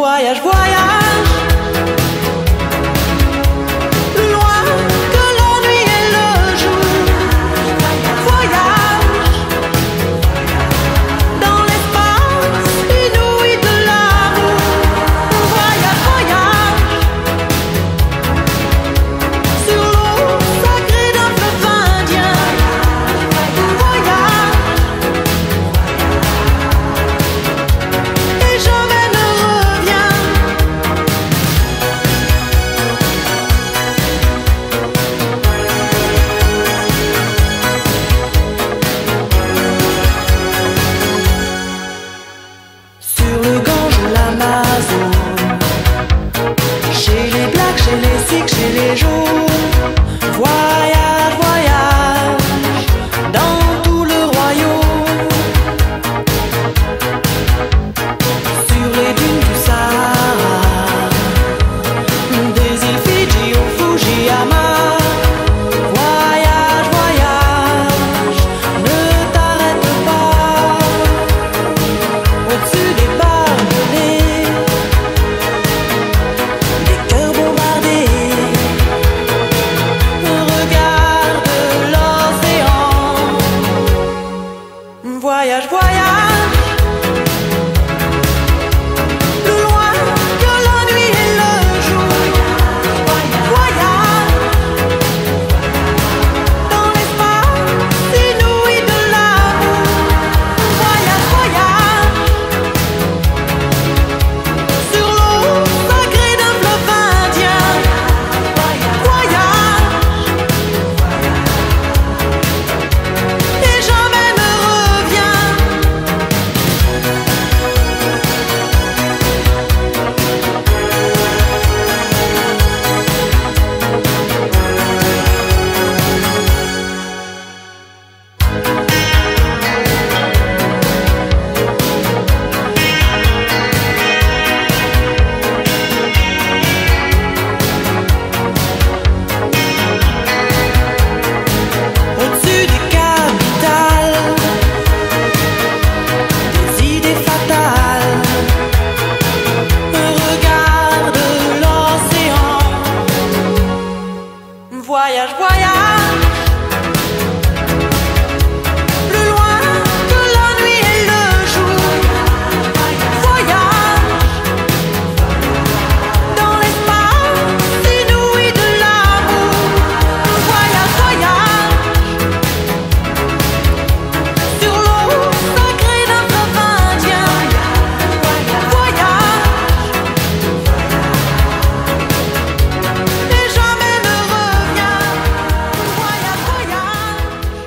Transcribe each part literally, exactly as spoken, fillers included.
Voyage, voyage, plus loin que la nuit et le jour. Voyage dans l'espace inouï de l'amour. Voyage, voyage sur l'eau sacrée d'un fleuve indien. Voyage et jamais ne reviens. Sur le Gange ou l'Amazone, chez les Blacks, chez les Sikhs, chez les Jaunes. Voyage, voyage dans tout le royaume. Sur les dunes du Sahara, des îles Fidji au Fujiyama. Voyage, voyage, ne t'arrête pas. Au-dessus des barbelés, des cœurs bombardés. Regarde l'océan. Voyage, voyage, plus loin que la nuit et le jour. Voyage dans l'espace inouï de l'amour. Voyage, voyage sur l'eau sacrée d'un fleuve indien. Voyage et jamais ne reviens. Au-dessus des capitales, des idées fatales. Regarde l'océan. Voyage, voyage, plus loin que la nuit et le jour. Voyage dans l'espace inouï de l'amour. Voyage, voyage sur l'eau sacrée d'un fleuve indien. Voyage et jamais ne reviens. Voyage, voyage.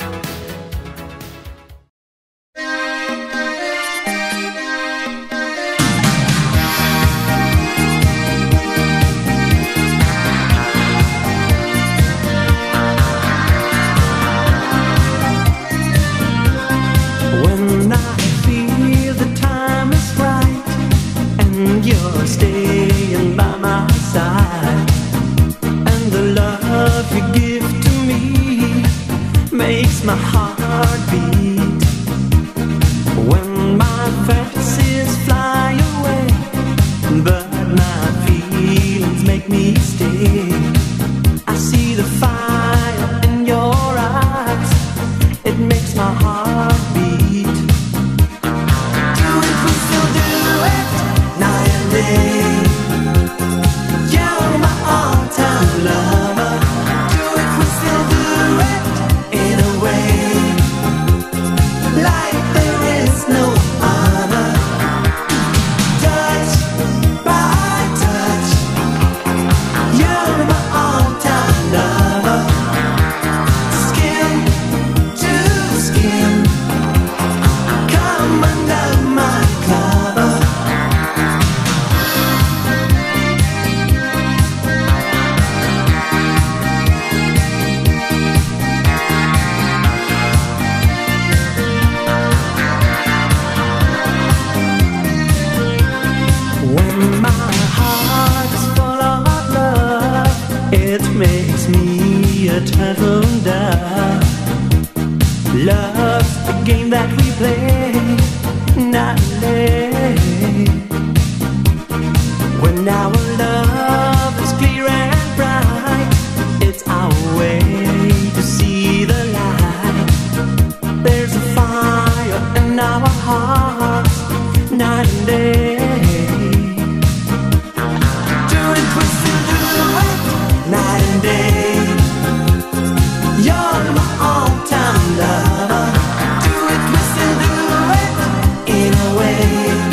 When I feel the time is right and you're staying by my side, and the love you give to me makes my heart beat. When my fancies fly away, but my feelings make me stay, I see the fire in your eyes. It makes my heart beat. Do it, we still do it, night and day. You're my all-time lover. Do it, we still do it, in a way like there is no other. Touch by touch, you're my all-time lover. Skin to skin, come under my cover. When my heart is full of love, it makes me a turtle dove. Love's the game that we play nightly. our love is clear and bright. It's our way to see the light. There's a fire in our hearts, night and day. Do it, twist and do it, night and day. You're my all-time lover. Do it, twist and do it, in a way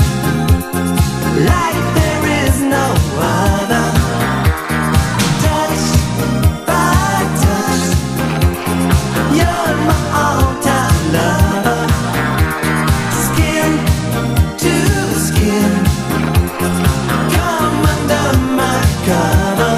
like there is no other. Touch by touch, you're my all-time lover. Skin to skin, come under my cover.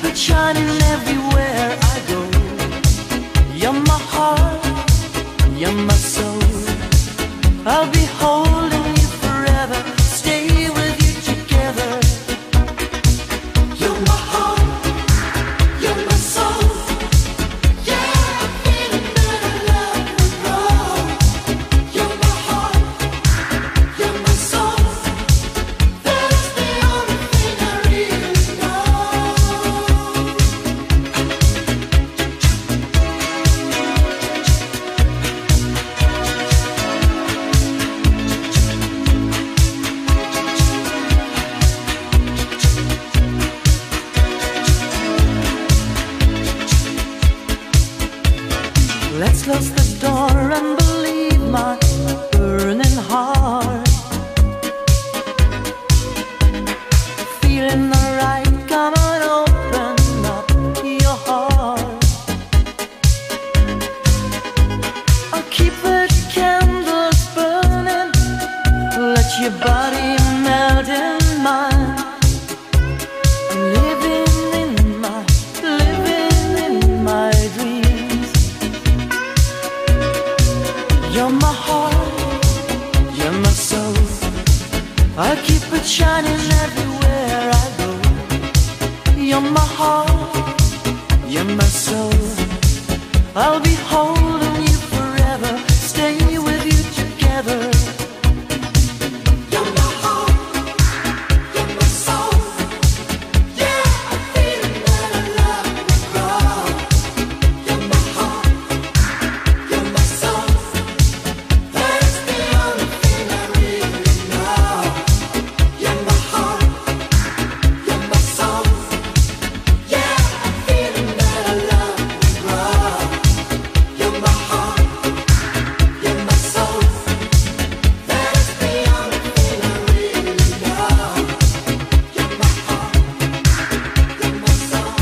it shining everywhere I go. You're my heart, you're my soul. I'll be holding you forever, stay with you together. You're my heart, you're my soul. Yeah, I'm feeling that I love and roll. You're my heart, you're my soul. That's the only thing I really know. Let's close the door and believe my burning heart. Feeling alright, come on, open up your heart. I'll keep the candles burning, let your body melt in mine. I'm living in my, living in my dreams. You're my heart, you're my soul. I keep it shining everywhere I go. You're my heart, you're my soul. I'll be holding you forever, stay with you together. You're my heart, you're my soul. Yeah, I'm feeling that I love and grow. You're my heart, you're my soul. That's the only thing I really know. You're my heart, you're my soul. Yeah, I'm feeling that I love and grow. You're my heart, you're my soul. That's the only thing I really know. You're my heart, you're my soul.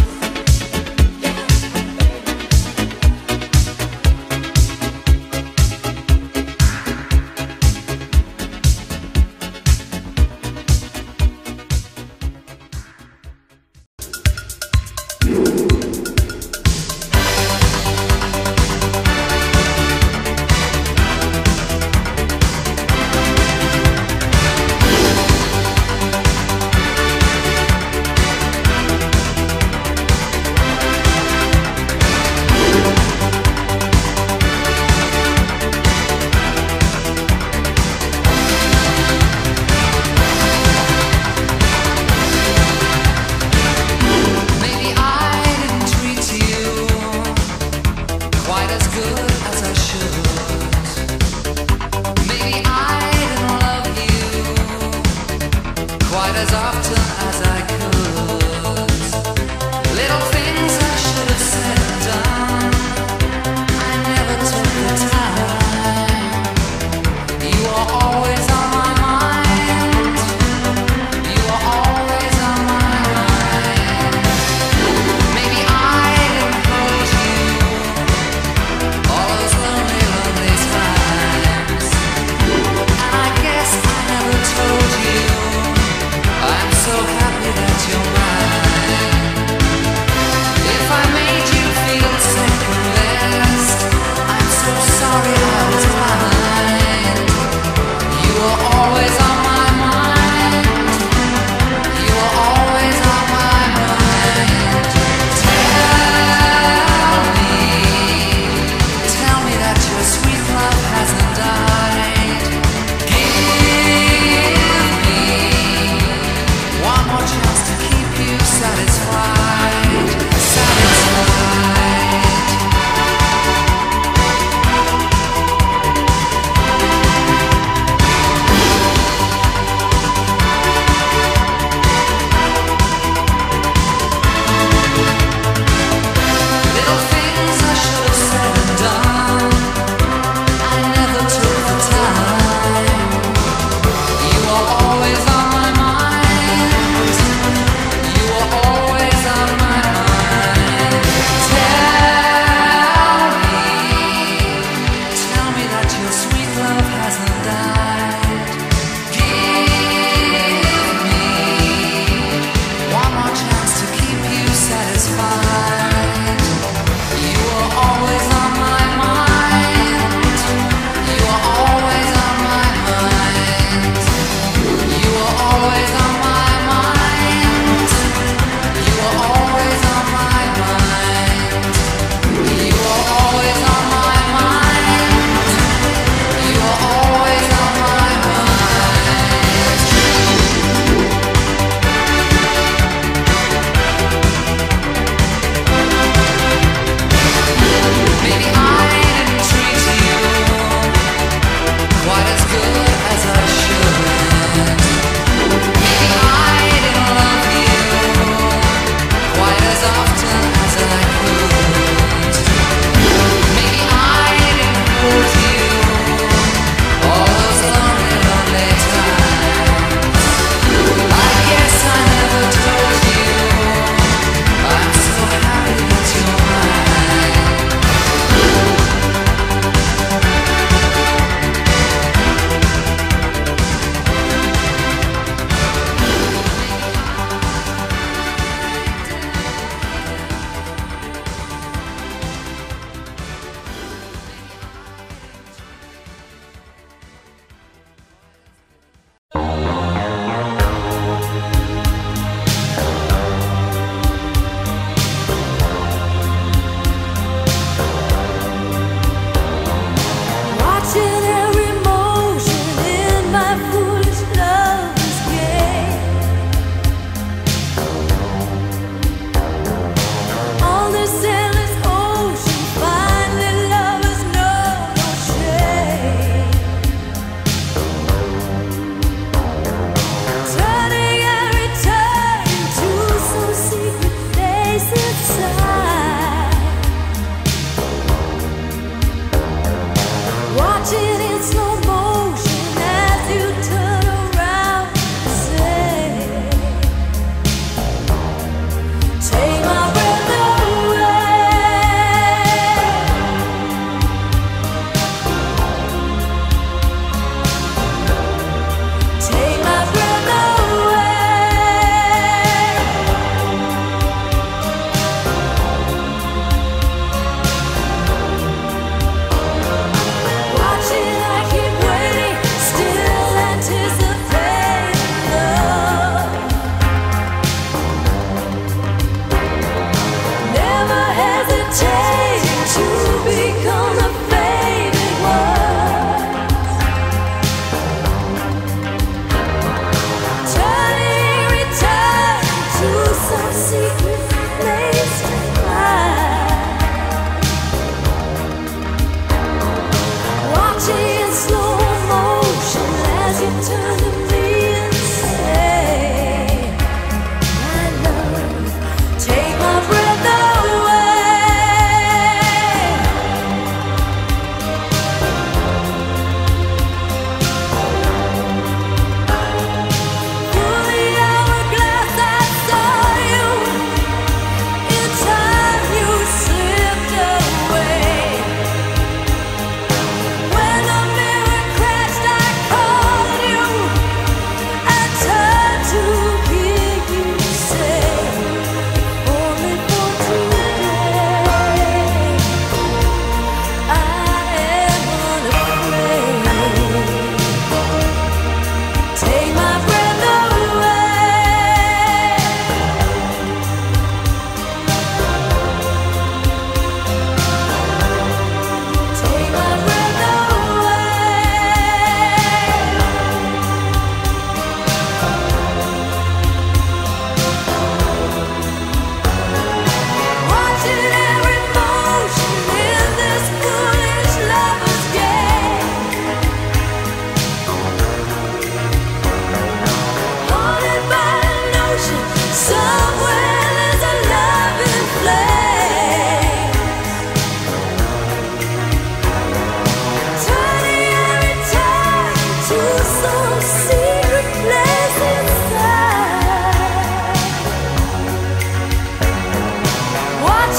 Maybe I didn't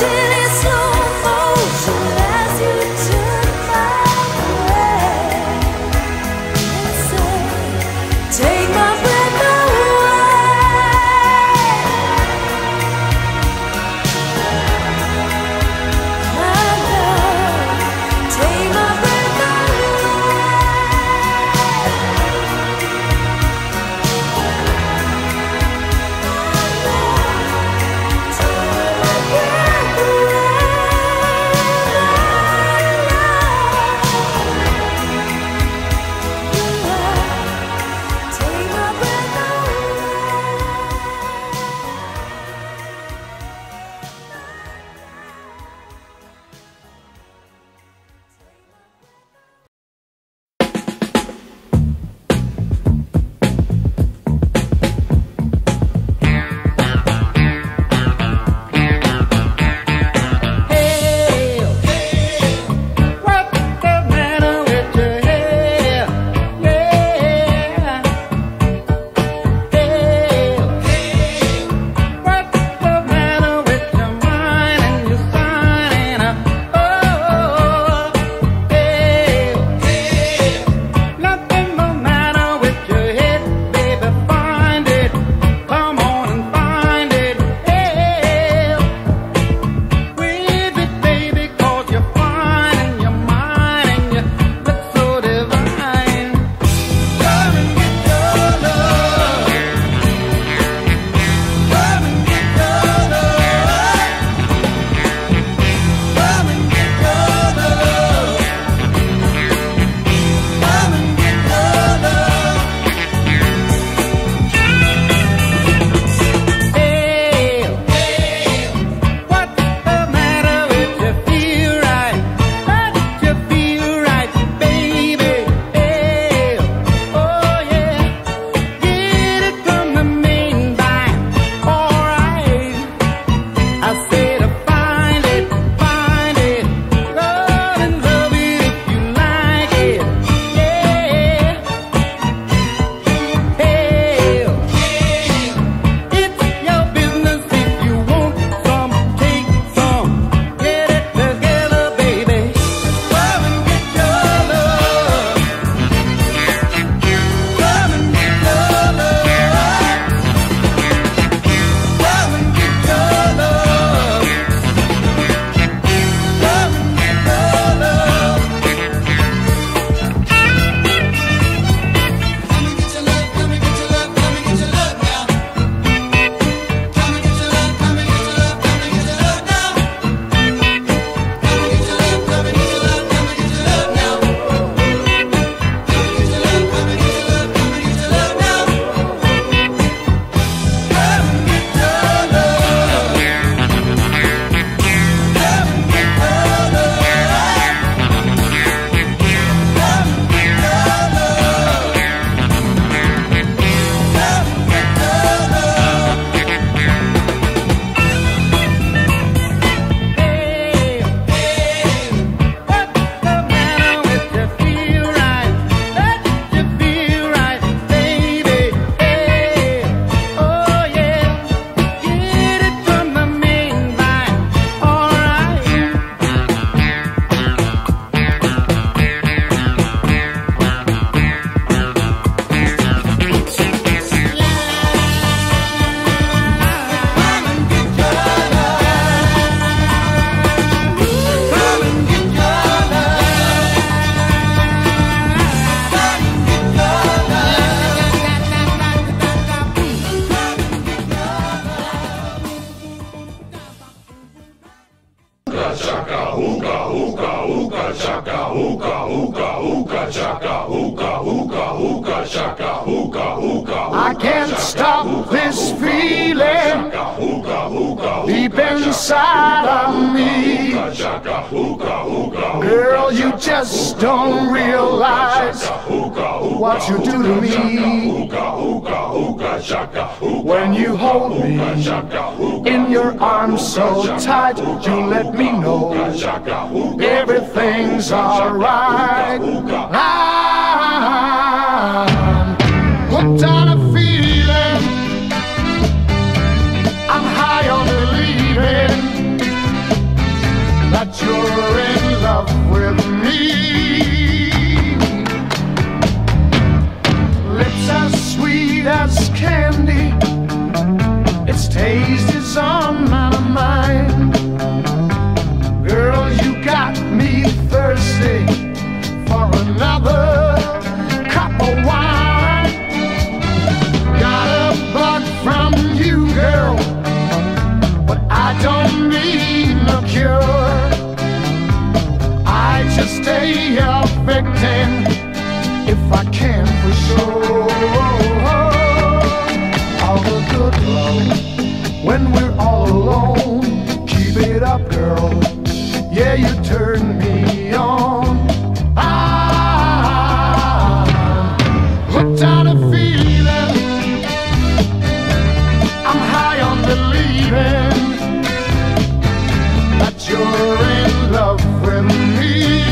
I can't stop this feeling deep inside of me. Girl, you just don't realize what you do to me. When you hold me in your arms so tight, you let me know everything's alright. I'm hooked on a feeling, I'm high on believing a cure. I just stay a victim if I can for sure. All the good love when we're all alone. Keep it up, girl. Yeah, you turn me on. I'm hooked on a feeling. I'm high on believing that you're in love with me.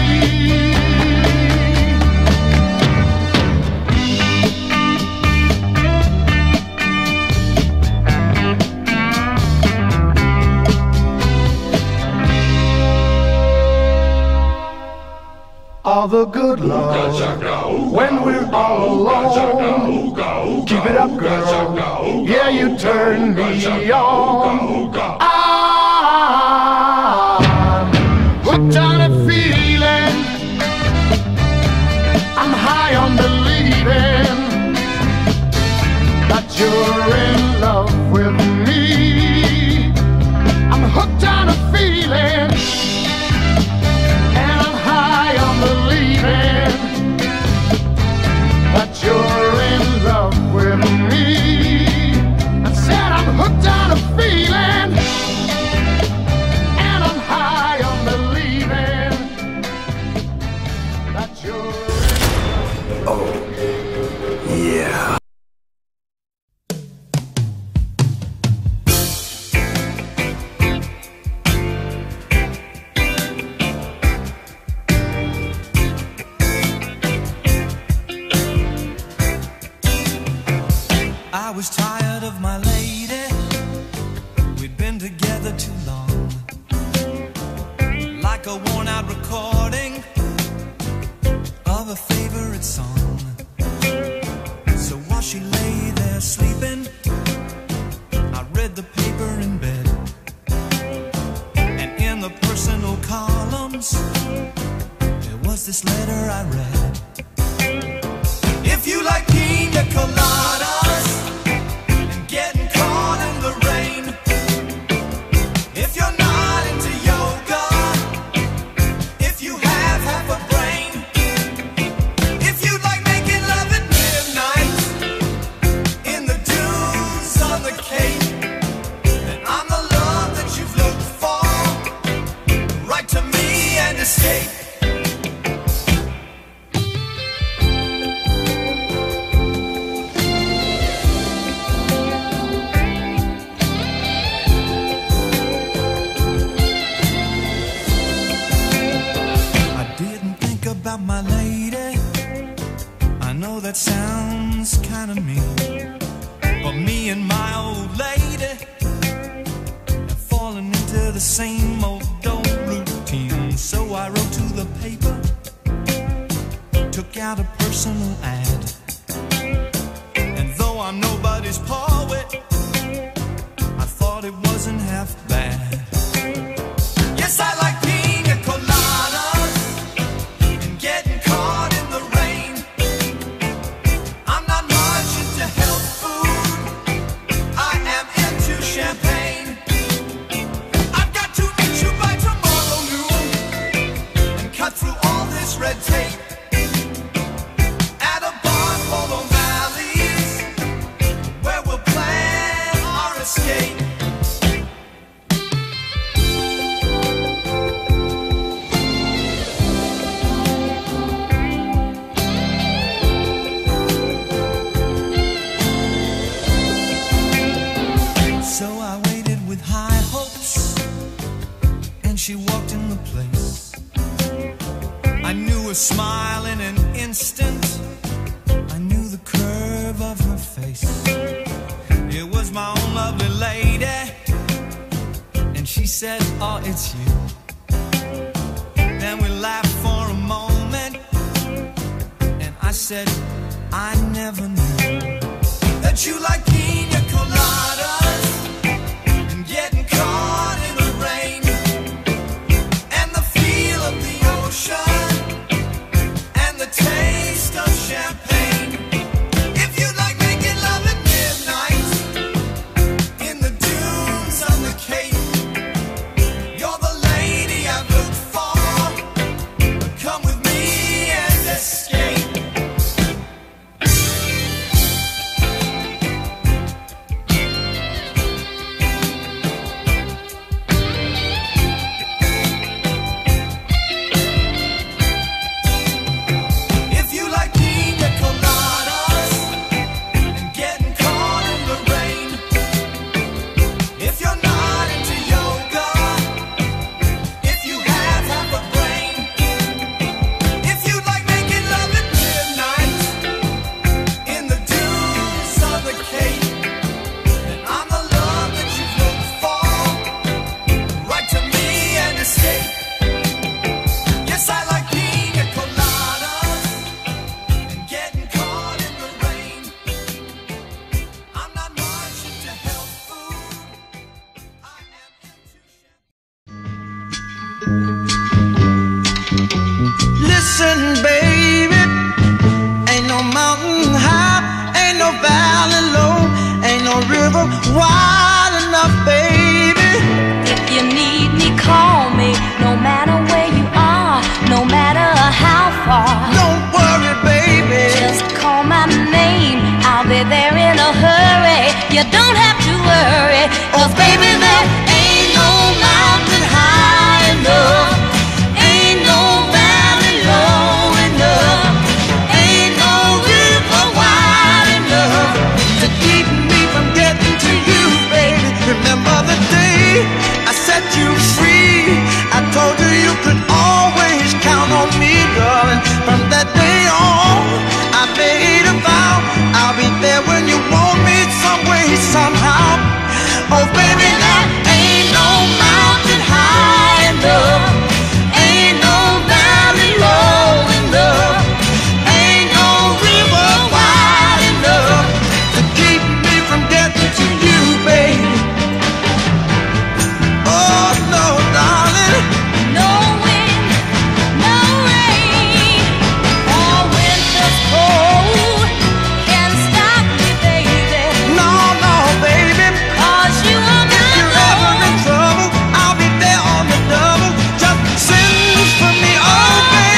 All the good love when we're all alone. Keep it up, girl. Yeah, you turn me on. I'm hooked on a feeling. I'm high on believing that you're in love with me. I'm hooked on a feeling. Believing that you're in love with me. I said I'm hooked on a feeling, and I'm high on believing that you're in love. Oh, yeah. I was tired of my lady. We'd been together too long, like a worn-out recording of a favorite song. So while she lay there sleeping, I read the paper in bed, and in the personal columns there was this letter I read. If you like pina coladas, getting caught in the rain, if you're not into yoga, if you have half a brain, if you like making love at midnight in the dunes on the Cape, then I'm the love that you've looked for. Write to me and escape. About my lady, I know that sounds kind of mean, but me and my old lady have fallen into the same old old routine. So I wrote to the paper, took out a personal ad, and though I'm nobody's poet, I thought it wasn't half bad. Yes, I like pina coladas, getting caught in the rain. I'm not much into health food, I am into champagne. I've got to meet you by tomorrow noon and cut through all this red tape at a bar for the valleys where we'll plan our escape. She walked in the place. I knew her smile in an instant. I knew the curve of her face. It was my own lovely lady, and she said, oh, it's you. Then we laughed for a moment, and I said, I never knew that you like pina coladas and getting caught in the rain. And the taste of champagne. If you like making love at midnight in the dunes on the Cape, you're the listen, baby. Ain't no mountain high, ain't no valley low, ain't no river wide enough, baby. If you need me, call me. No matter where you are, no matter how far. Don't worry, baby. Just call my name, I'll be there in a hurry. You don't have to worry, 'cause baby, there ain't no mountain high enough, ain't no valley low enough, ain't no river wide enough To keep me from getting to you, baby. Remember the day I set you free. I told you you could always count on me, darling. From that day on, I made a vow I'll be there when you want me, some way, somehow. Oh, baby, there ain't no mountain high enough, ain't no valley low enough, ain't no river wide enough to keep me from getting to you, baby. Oh, no, darling. No wind, no rain, or winter's cold can stop me, baby. No, no, baby. 'Cause you are If my you're ever in love. trouble, I'll be there on the double. Just send for me, oh,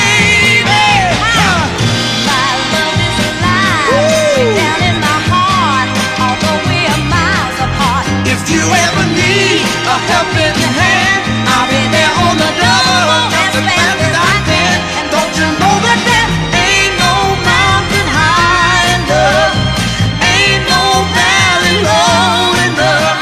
baby. Uh, My love is alive, way down in my heart, although we are miles apart. If you ever need a helping hand, I'll be there on the double, just as fast as I can. And don't you know that there ain't no mountain high enough, ain't no valley low enough,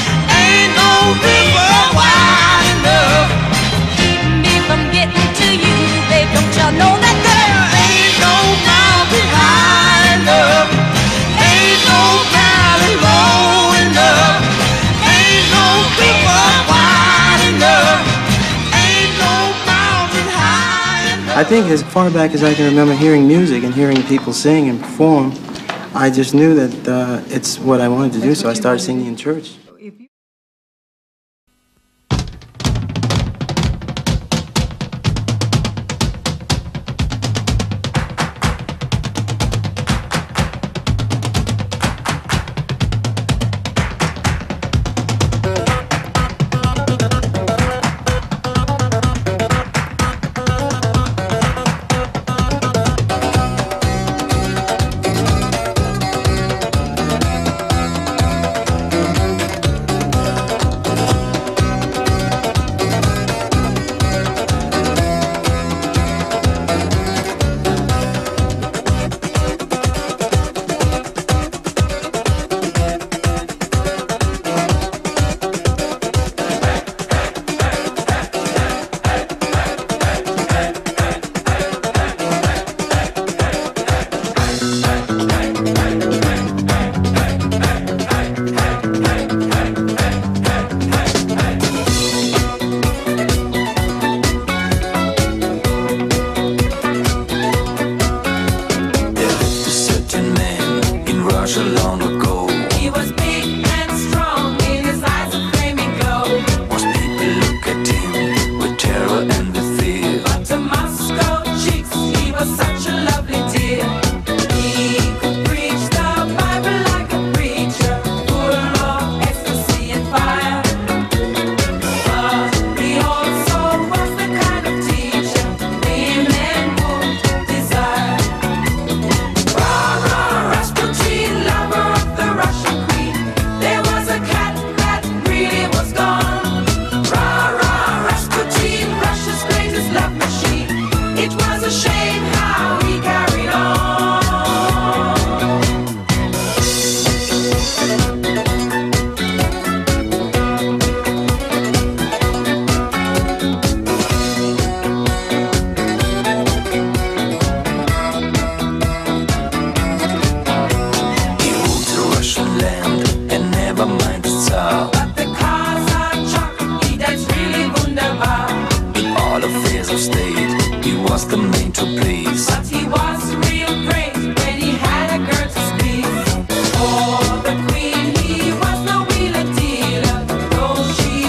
ain't no river wide enough. Keep me from getting to you, babe. Don't you know that There ain't no mountain high enough, ain't no valley low enough, ain't no river wide enough, ain't no mountain high enough. I think as far back as I can remember hearing music and hearing people sing and perform, I just knew that uh, it's what I wanted to do, so I started singing in church.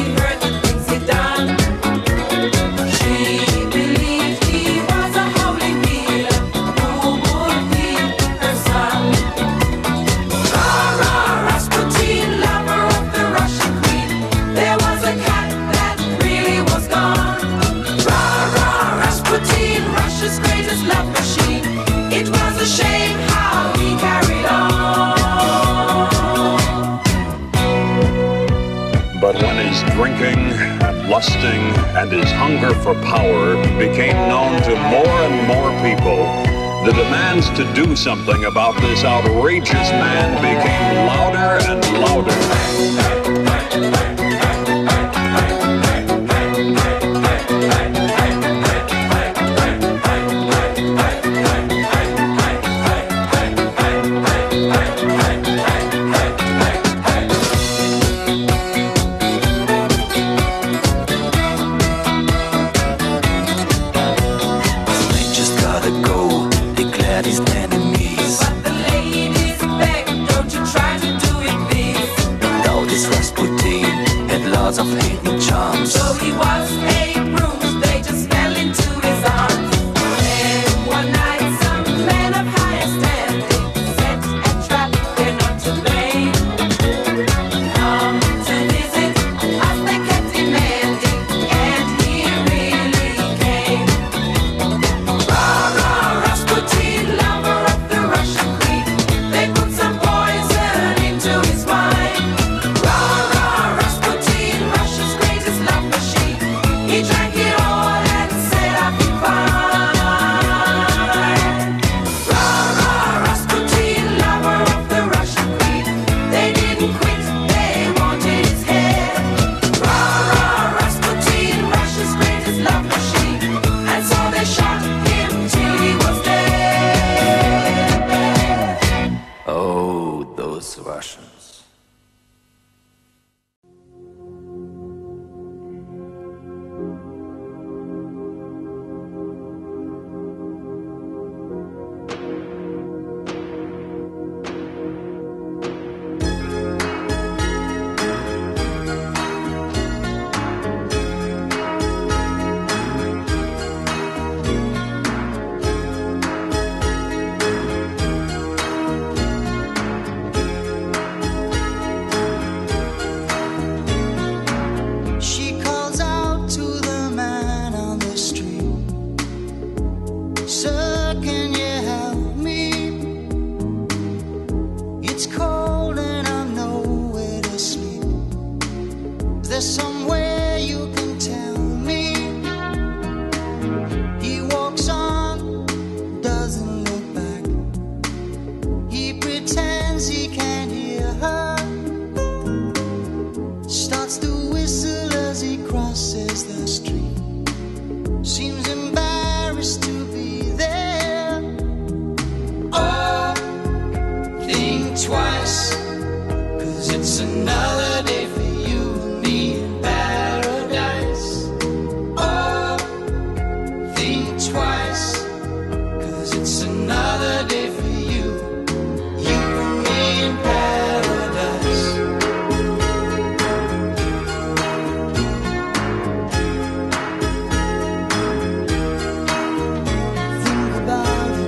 She believed he was a holy lusting and his hunger for power became known to more and more people, the demands to do something about this outrageous man became louder and louder. Of hidden charms. So he was a bruise, they just fell into his arms. And one night some man of higher standing set a trap, they're not to blame. Come to visit us, they kept demanding, and he really came. Rah, rah, Rasputin, lover of the Russian queen. They put some poison into his wine. Rah, rah, Rasputin, Russia's greatest love machine. He drank it all and said I'll be fine. Rah, rah, Rasputin, lover of the Russian queen. They didn't quit, they wanted his head. Rah, rah, Rasputin, Russia's greatest love machine. And so they shot him till he was dead. Oh, those Russians. She calls out to the man on the street. Sir, can you help me? It's cold and I'm nowhere to sleep. Is there somewhere you can tell me? He walks on, doesn't look back. He pretends he can't hear her. Starts to whistle as he crosses the street. Seems embarrassed to be there. Oh, think twice, 'cause it's another day for you and me in paradise. Oh, think twice, 'cause it's another day for you, you and me in paradise. Think about it.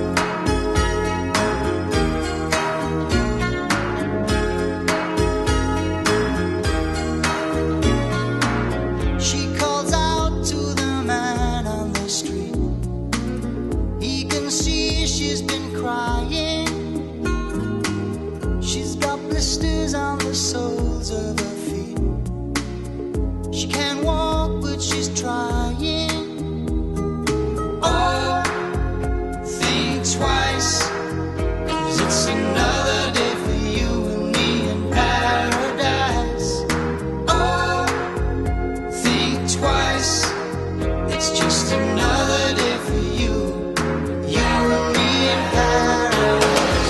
She calls out to the man on the street. He can see she's been crying. She's got blisters on the soles of her feet. She can't walk, but she's trying. Oh, think twice, 'cause it's another day for you and me in paradise. Oh, think twice, it's just another day for you, you and me in paradise.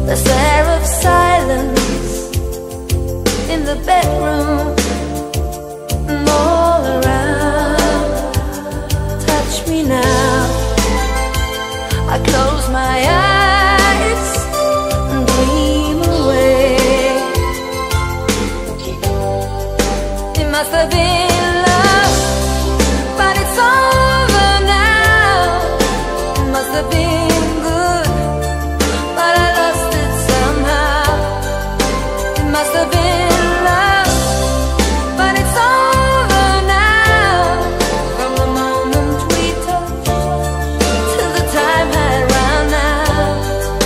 the stare of silence in the bedroom, and all around. Touch me now. I close my eyes and dream away. It must have been love, but it's over now. It must have been good, but I lost it somehow. It must have been love, but it's over now. From the moment we touched till the time had run out.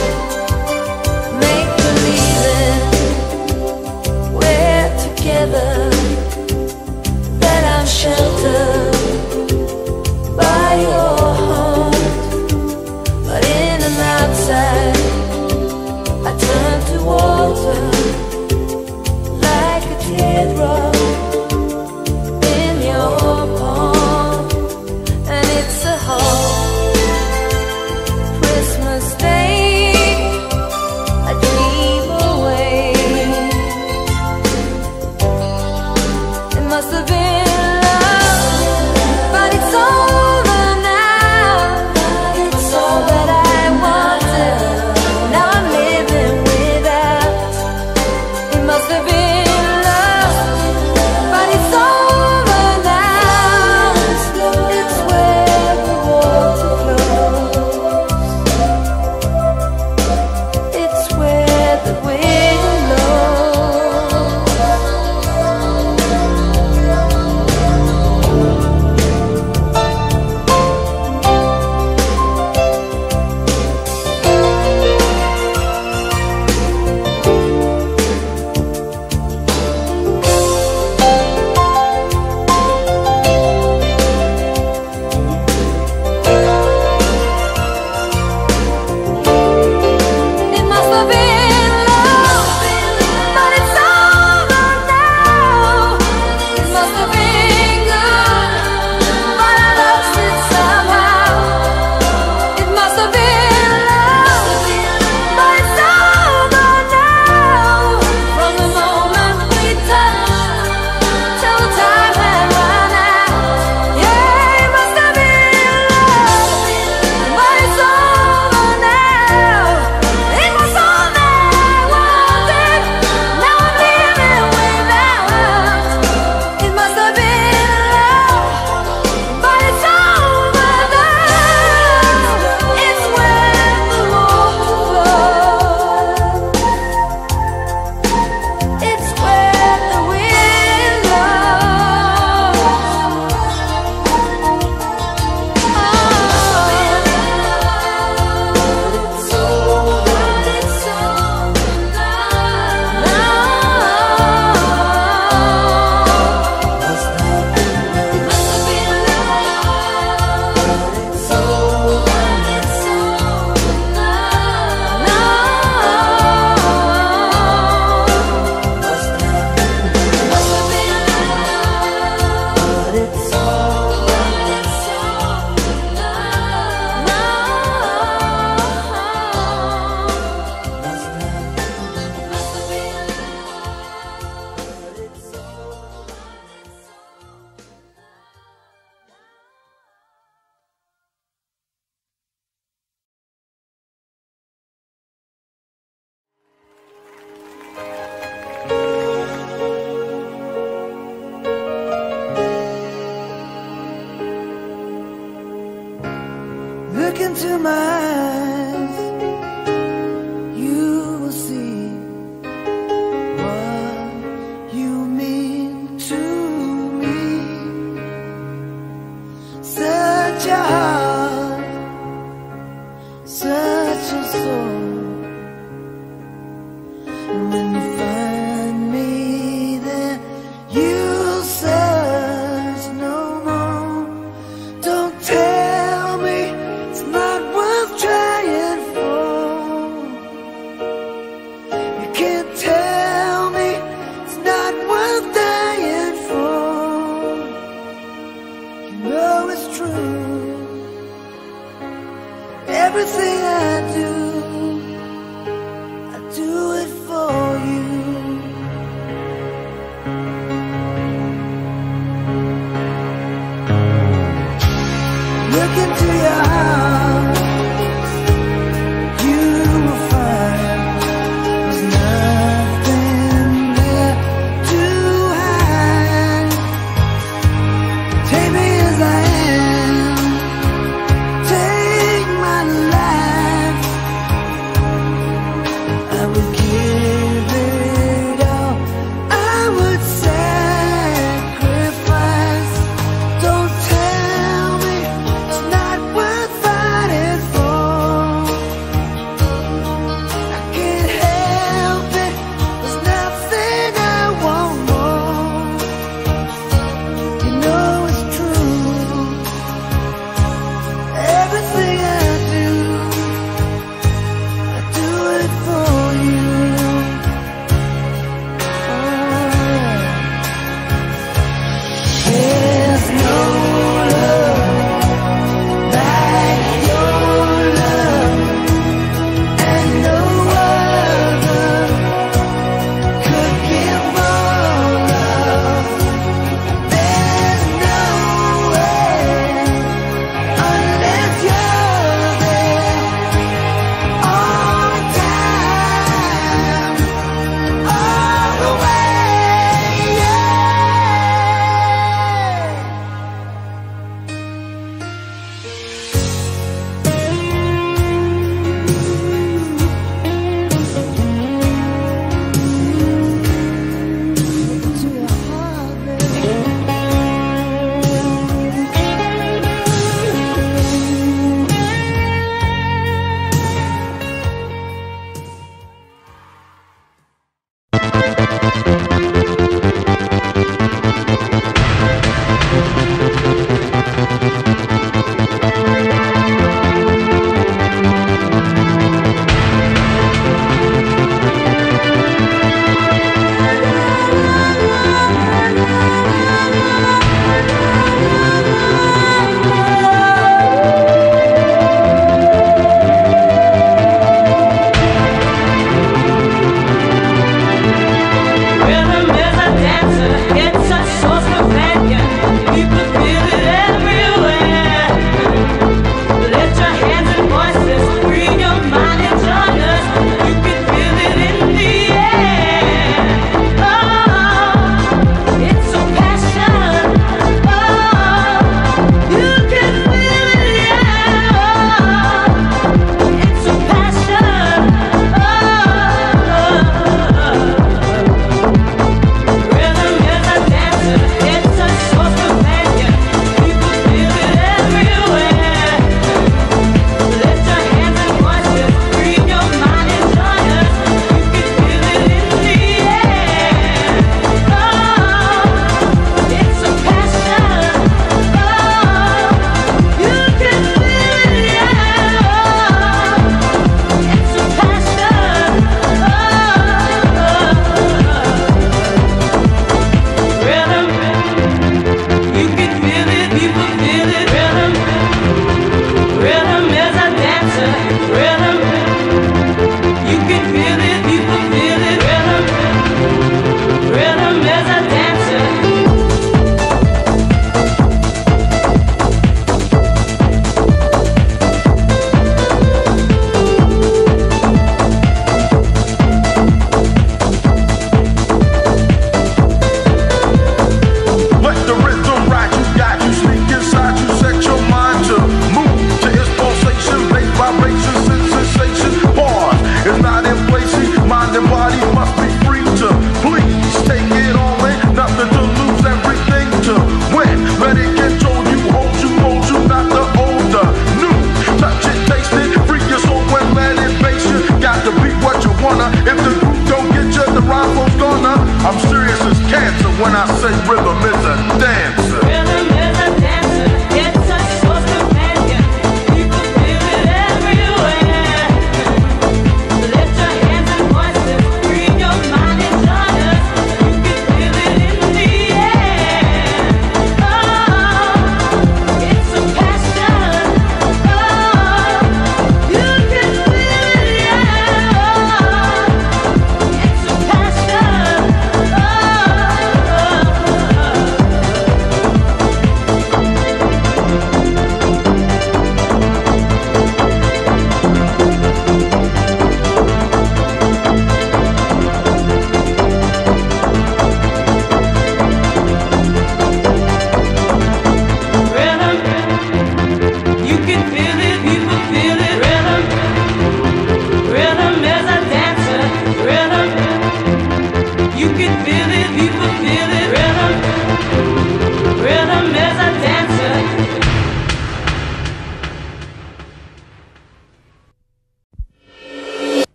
Make believing we're together, that I'm sheltered by your heart. But in and outside, I turn to water like a teardrop in your palm. And it's a hot Christmas day, I dream away. It must have been love, but it's over now. It's all that I wanted, now I'm living without. It must have been love, but it's over now. It's where the water flows, it's where the wind blows. It must have been love, but it's over now. It must have been good, but I lost it somehow. It must have been love, but it's over now. From the moment we touched till the time had run out. Yeah, it must have been love, but it's over now. It was all that I wanted, now I'm living without. It must have been love, but it's over now. It's where the water flows, it's where the wind blows. It's over, it's over now. Must have been love, it's over, it's over now. Must have been love, but it's over, it's over now. Must have been love, but it's Look into my eyes, you will see what you mean to me. Such a heart, such a soul. And when you find me there, you'll search no more. Don't tell me it's not worth trying.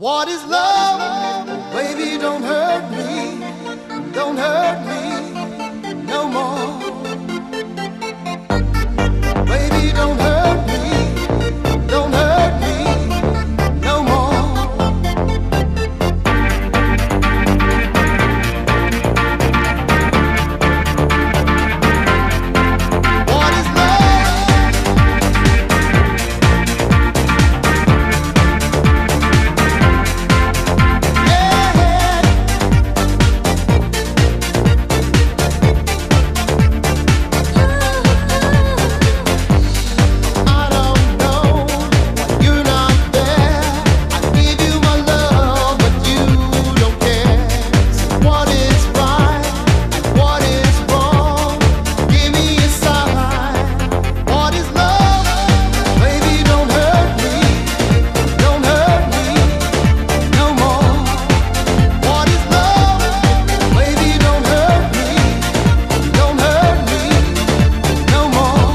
What is love? Baby, don't hurt me. Don't hurt me no more. Baby, don't hurt me. Don't hurt me no more. What is love? I don't know, you're not there. I give you my love, but you don't care. What is right and what is wrong? Give me a sign. What is love? Baby, don't hurt me. Don't hurt me no more. What is love? Baby, don't hurt me. Don't hurt me no more.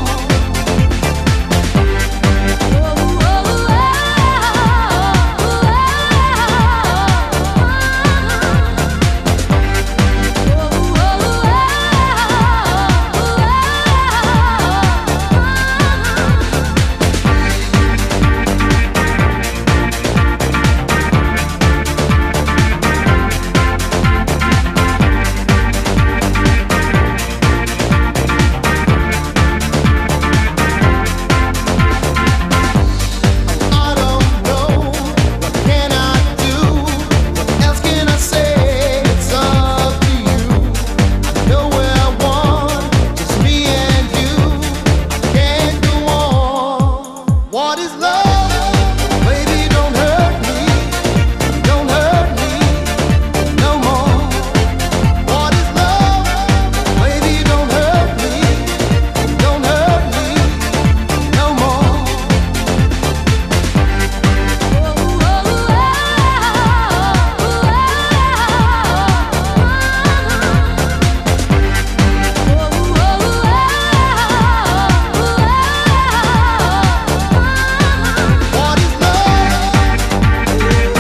I don't know, what can I do? What else can I say? It's up to you. I know where I want, just me and you. I can't go on. What is love? Baby, don't hurt me. Don't hurt me no more. What is love? Baby, don't hurt me. Don't hurt me no more. What is love?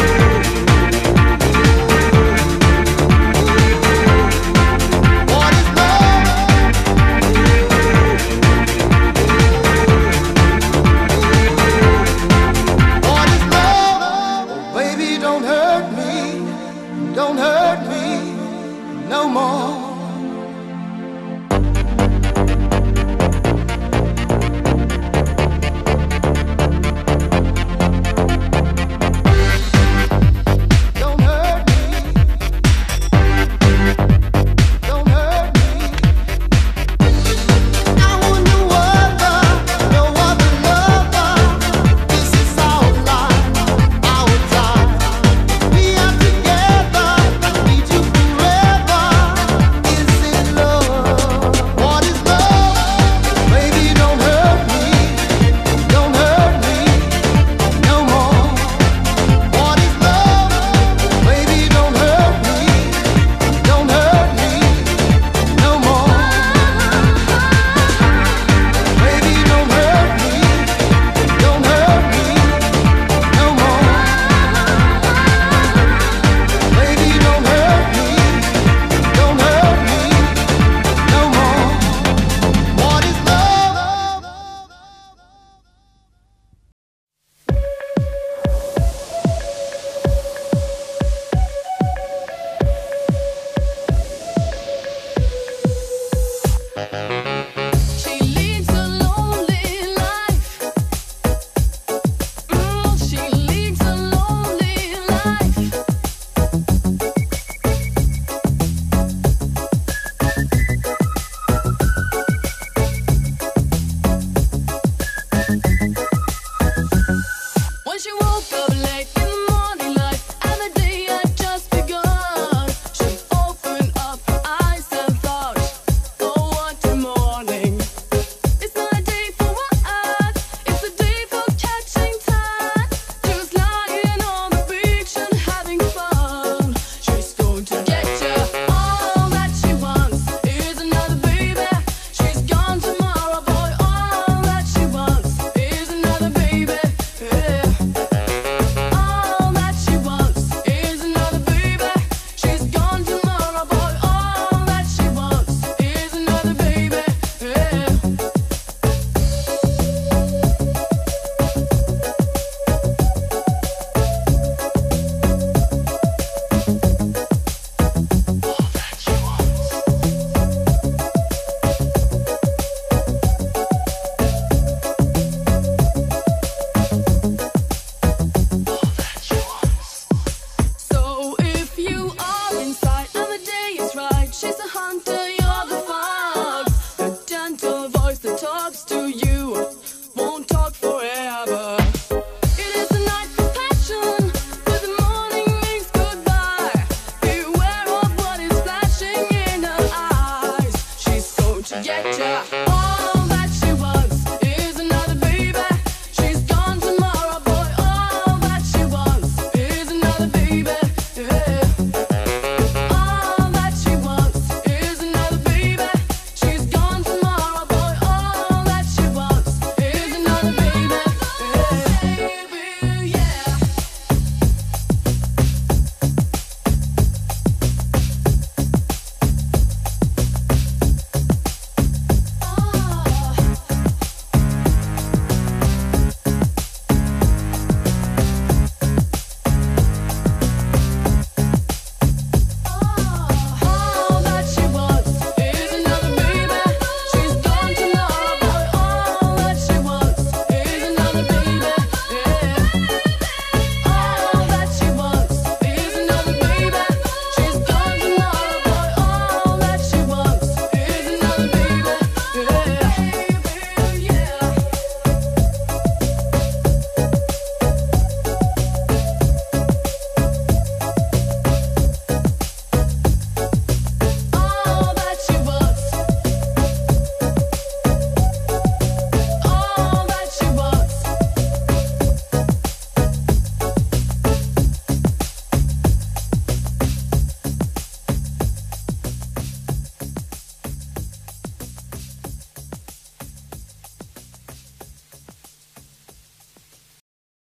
What is love? What is love? Oh, baby, don't hurt me. Don't hurt me no more. Don't hurt me. Don't hurt me. I want no other, no other lover. This is our life, our time. We are together, need you forever. Is it love? What is love? Baby, don't hurt me. Don't hurt me no more. What is love? Baby, don't hurt me. Don't hurt me no more. Baby, don't hurt me. Don't hurt me no more. Baby, don't hurt me. Don't hurt me no more. What is love? She leads a lonely life. Mm, she leads a lonely life. When she woke up late